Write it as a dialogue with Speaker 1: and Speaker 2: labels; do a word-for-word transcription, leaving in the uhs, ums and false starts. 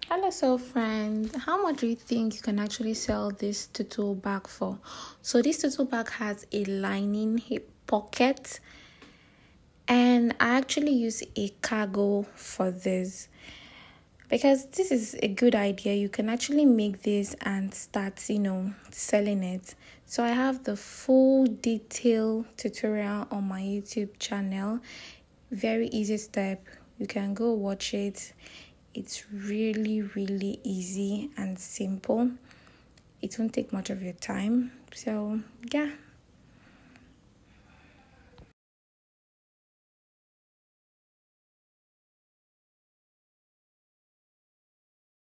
Speaker 1: Hello, so friend. How much do you think you can actually sell this tutu bag for? So this tutu bag has a lining hip pocket, and I actually use a cargo for this because this is a good idea. You can actually make this and start, you know, selling it. So I have the full detail tutorial on my YouTube channel. Very easy step. You can go watch it. It's really, really easy and simple. It won't take much of your time. So, yeah.